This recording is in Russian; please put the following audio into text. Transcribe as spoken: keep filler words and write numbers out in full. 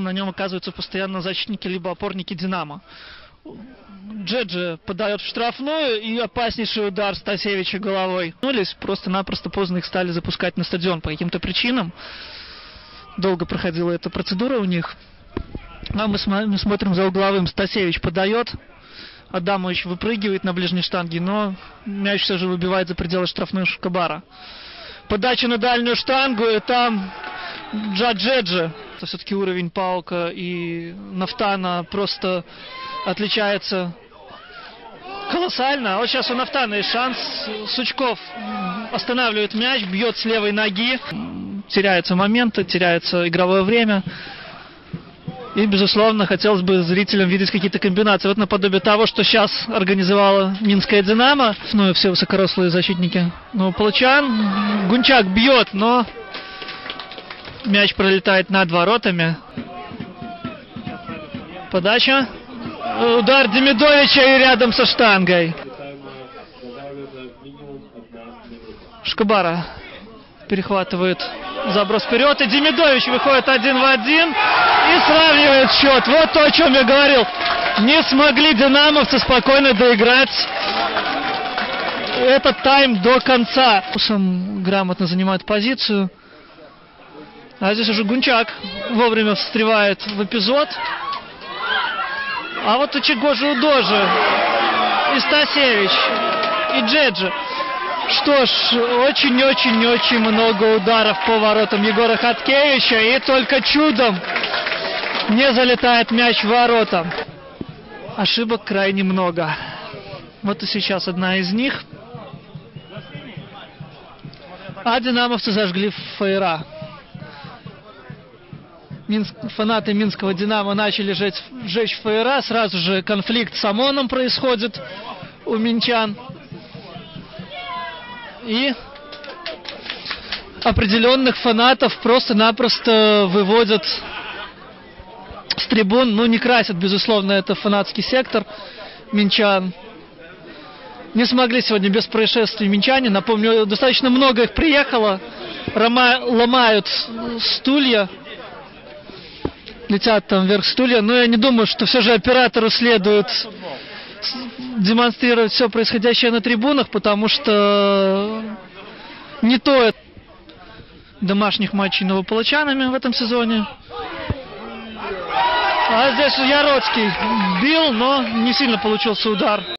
на нем оказываются постоянно защитники либо опорники «Динамо». Джеджи подает в штрафную, и опаснейший удар Стасевича головой. Просто-напросто поздно их стали запускать на стадион по каким-то причинам. Долго проходила эта процедура у них. А мы, см- мы смотрим за угловым. Стасевич подает. Адамович выпрыгивает на ближней штанге, но мяч все же выбивает за пределы штрафной Шкабара. Подача на дальнюю штангу, и там Джаджеджи. Все-таки уровень Паука и Нафтана просто отличается колоссально. А вот сейчас у Нафтана есть шанс. Сучков останавливает мяч, бьет с левой ноги. Теряются моменты, теряется игровое время. И, безусловно, хотелось бы зрителям видеть какие-то комбинации. Вот наподобие того, что сейчас организовала Минская «Динамо». Ну и все высокорослые защитники. Ну, Полчан. Гунчак бьет, но мяч пролетает над воротами. Подача. Удар Демидовича и рядом со штангой. Шкабара перехватывает заброс вперед, и Демидович выходит один в один и сравнивает счет. Вот то, о чем я говорил. Не смогли динамовцы спокойно доиграть этот тайм до конца. Сам грамотно занимает позицию. А здесь уже Гунчак вовремя встревает в эпизод. А вот у Чегожи Удожи, и Стасевич, и Джеджи. Что ж, очень-очень-очень много ударов по воротам Егора Хаткевича, и только чудом не залетает мяч в ворота. Ошибок крайне много. Вот и сейчас одна из них. А динамовцы зажгли фейера. Минск, фанаты минского «Динамо» начали жечь, жечь фейера. Сразу же конфликт с ОМОНом происходит у минчан. И определенных фанатов просто-напросто выводят с трибун. Ну, не красят, безусловно, это фанатский сектор минчан. Не смогли сегодня без происшествий минчане. Напомню, достаточно много их приехало. Рома... Ломают стулья. Летят там вверх стулья. Но я не думаю, что все же оператору следует демонстрировать все происходящее на трибунах, потому что не то домашних матчей новополочанами в этом сезоне. А здесь Яроцкий бил, но не сильно получился удар.